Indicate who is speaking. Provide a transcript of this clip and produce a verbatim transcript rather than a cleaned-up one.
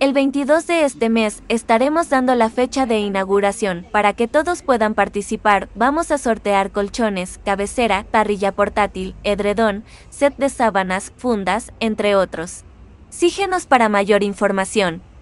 Speaker 1: El veintidós de este mes estaremos dando la fecha de inauguración. Para que todos puedan participar, vamos a sortear colchones, cabecera, parrilla portátil, edredón, set de sábanas, fundas, entre otros. Síguenos para mayor información.